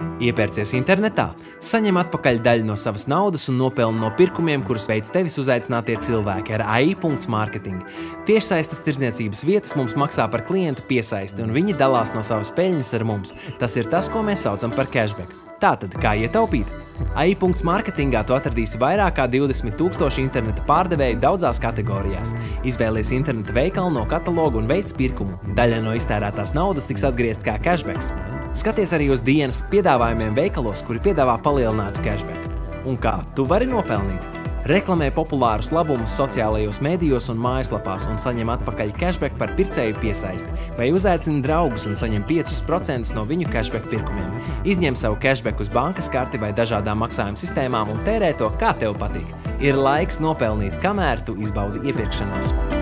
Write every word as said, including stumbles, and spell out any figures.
Iepērcies internetā, saņem atpakaļ daļu no savas naudas un nopelni no pirkumiem, kurus veids tevis uzaicinātie cilvēki ar A I punkts marketing. Tiešsaistes tirdzniecības vietas mums maksā par klientu piesaisti, un viņi dalās no savas peļņas ar mums. Tas ir tas, ko mēs saucam par cashback. Tātad, kā ietaupīt? A I punkts marketingā tu atradīsi vairāk kā divdesmit tūkstoši interneta pārdevēju daudzās kategorijās. Izvēlies interneta veikalu no kataloga un veic pirkumu. Daļa no iztērētās naudas tiks atgriezt kā cashbacks. Skaties arī uz dienas piedāvājumiem veikalos, kuri piedāvā palielinātu cashback. Un kā tu vari nopelnīt? Reklamē populārus labumus sociālajos mēdījos un mājaslapās un saņem atpakaļ cashback par pircēju piesaisti, vai uzaicini draugus un saņem piecus procentus no viņu cashback pirkumiem. Izņem savu cashback uz bankas karti vai dažādām maksājuma sistēmām un tērē to, kā tev patīk. Ir laiks nopelnīt, kamēr tu izbaudi iepirkšanos.